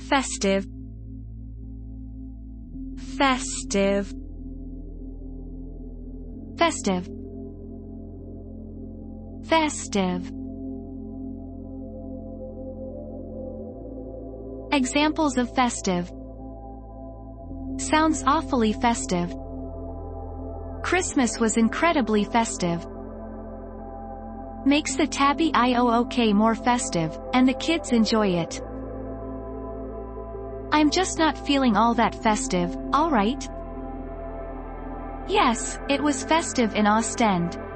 Festive. Festive. Festive. Festive. Examples of festive. Sounds awfully festive. Christmas was incredibly festive. Makes the tabby IOOK more festive, and the kids enjoy it. I'm just not feeling all that festive, alright? Yes, it was festive in Ostend.